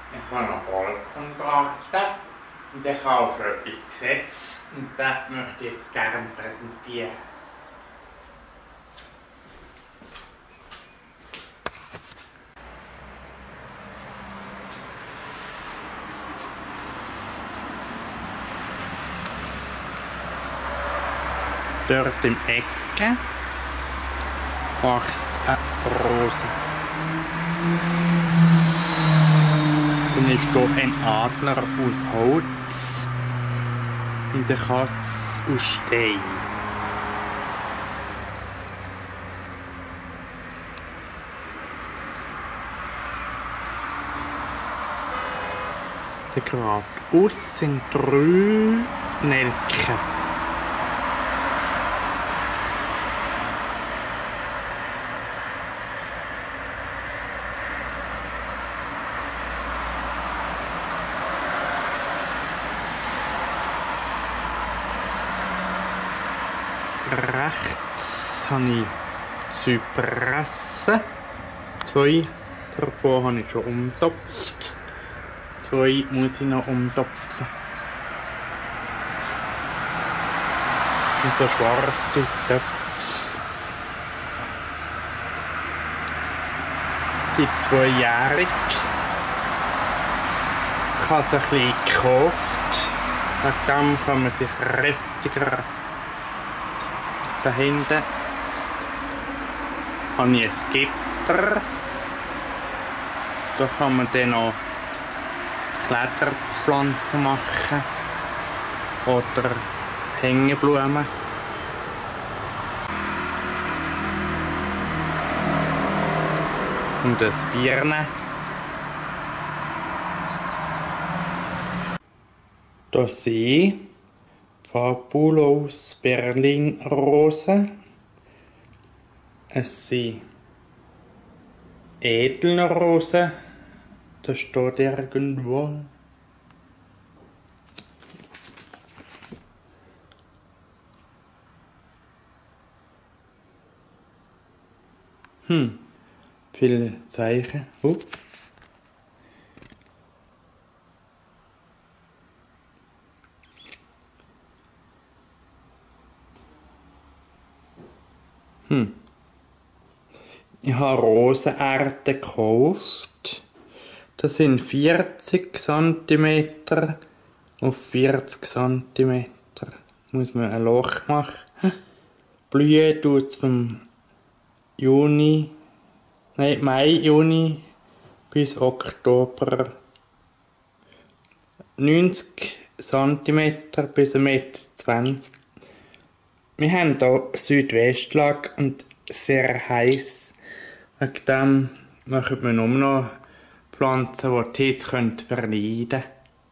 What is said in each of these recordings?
Ich habe einen Balkongarten und ich habe auch schon etwas gesetzt und das möchte ich jetzt gerne präsentieren. Dort im Ecke wächst eine Rose. Dann ist hier ein Adler aus Holz und eine Katze aus Stein. Der geradeaus sind 3 Nelken. Rechts habe ich Zypressen. 2 davon habe ich schon umtopft. 2 muss ich noch umtopfen. Und so schwarze Töpfe. Seit 2-jährig. Ich habe es ein bisschen gekauft. Wegen dem kann man sich kräftiger. Da hinten habe ich ein Gitter. Da kann man dann noch Kletterpflanzen machen oder Hängeblumen. Und ein Birne. Das sehe ich. Fabulous Berlin Rose. Es sind Edelrose. Das steht irgendwo. Viele Zeichen. Ich habe Rosenerde gekauft. Das sind 40 cm auf 40 cm. Muss man ein Loch machen. Blühen tut es vom Mai, Juni bis Oktober. 90 cm bis 1,20 m. Wir haben hier Südwestlage und sehr heiß. Wegen dem machen wir nur noch Pflanzen, die die Hitze verleiden können.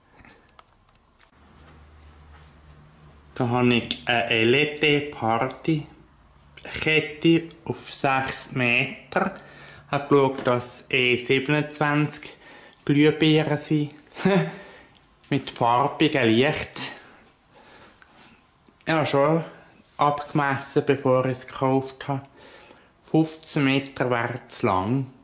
Da habe ich eine LED-Partykette auf 6 Meter. Ich habe geschaut, dass E27 Glühbirnen sind. Mit farbigem Licht. Ich habe schon abgemessen, bevor ich es gekauft habe. 15 Meter wäre zu lang.